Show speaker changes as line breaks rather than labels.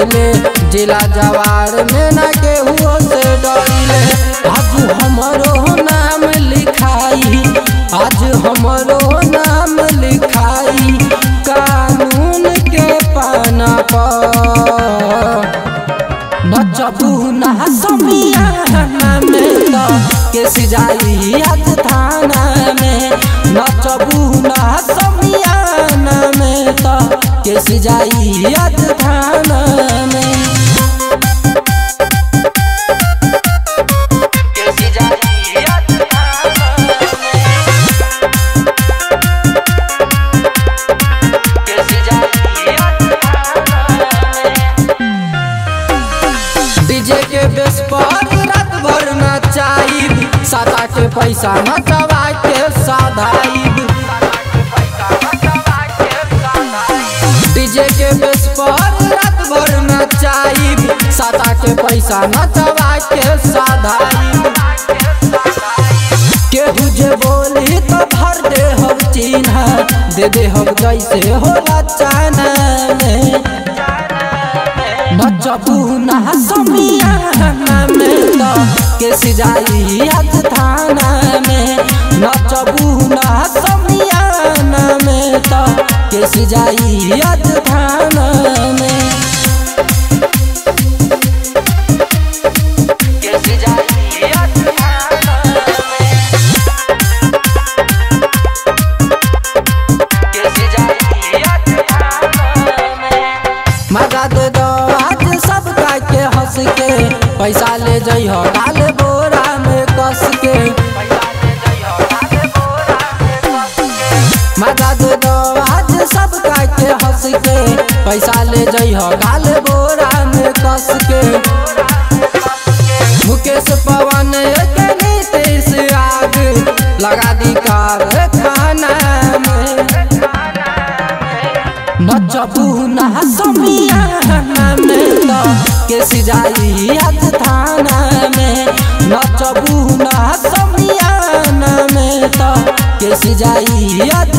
करीले जिला जवार में ना केहू से डरिले। आज हमरो नाम लिखाई, आज हमरो नाम लिखाई कानून के पाना पर। नचबू ना समियाना में तो केस जाई आज थाना में। नचबू ना समियाना में तो केस जाई आज थाना में। डीजे के बेस पर रात भर नचाइब, सादा के पैसा नचवा के साधाइब। डीजे के बेस पर रात भर नचाइब, सादा के पैसा नचवा के साधाइब। केहू जे बोली तो भर दे हम चिन्हा, दे दे हम जैसे होला चाना में। नचबू ना समियाना में तो केस जाई आज थाना में। नचबू ना समियाना में तो केस जाई आज थाना में। केस जाई आज थाना में। केस जाई आज थाना में। मजा दे दो सबका के हंस के, पैसा ले जइहो डाल बोरा में कस के। मजा दे दो आज सबका के हंस के, पैसा ले जइहो डाल बोरा में कस के। मुकेश पवन के नीतीश आग लगा दी कारखाना में। नचबू ना समियाना में तो केस जाई आज थाना में। नचबू ना समियाना में तो केस जाई आज